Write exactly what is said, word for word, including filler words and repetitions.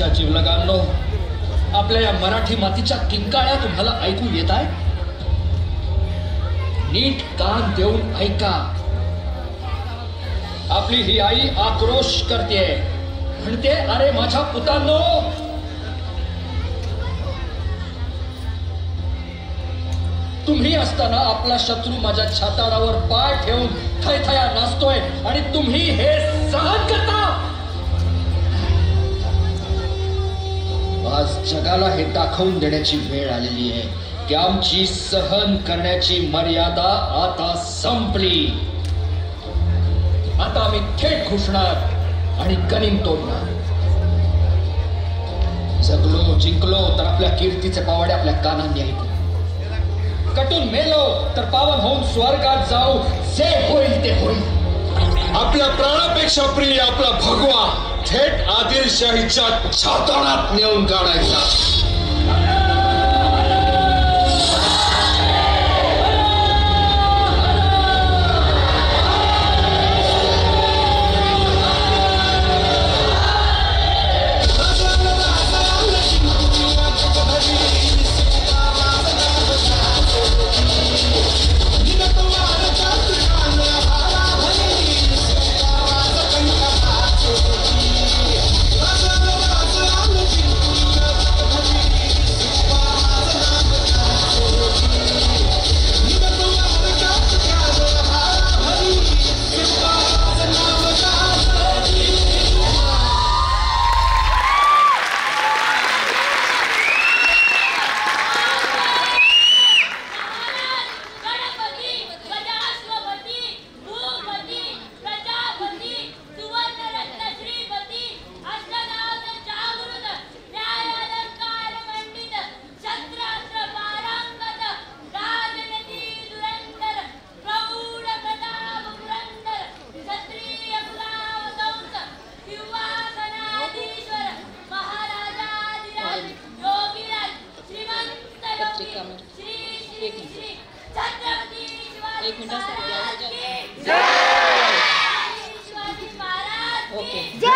मातीच्या जीवलगांनो, आपल्या या मराठी मातीच्या किंकाळ्या तुम्हाला ऐकू येत आहे? नीट कान देऊन ऐका. आपली ही आई आक्रोश करते, म्हणते, अरे माझ्या पुतांनो, तुम्ही असताना आपला शत्रू माझ्या छाताडावर पाय ठेवून थैथया नाचतोय आणि तुम्ही हे सहन करता. आज जगाला हे दाखवून देण्याची वेळ आलेली आहे की आमची सहन करण्याची मर्यादा आता संपली. आता आम्ही थेट घुसणार आणि कणीन तोडणार. जगलो जिंकलो तर आपल्या कीर्तीचे पावडे आपल्या कानांनी ऐकू, कटून मेलो तर पावन होऊन स्वर्गात जाऊ. जे होईल ते होईल. आपल्या प्राणापेक्षा प्रिय आपला भगवा थेट आदिलशाहीच्या छाताडात नेऊन काढायचा. एक मिनट ओके